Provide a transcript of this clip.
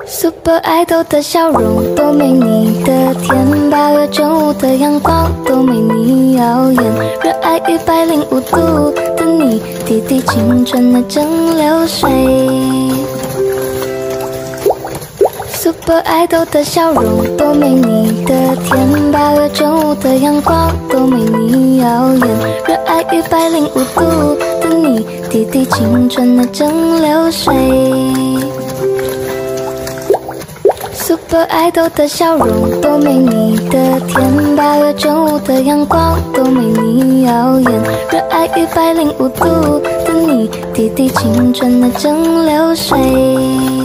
Super Idol 的笑容都没你的甜，8月9日的阳光都没你耀眼，热爱105度的你，滴滴青春的蒸馏水。Super Idol 的笑容都没你的甜，8月9日的阳光都没你耀眼，热爱105度的你，滴滴青春的蒸馏水。Super Idol 的笑容都没你的甜，8月9日的阳光都没你耀眼，热爱105度的你，滴滴青春的蒸馏水。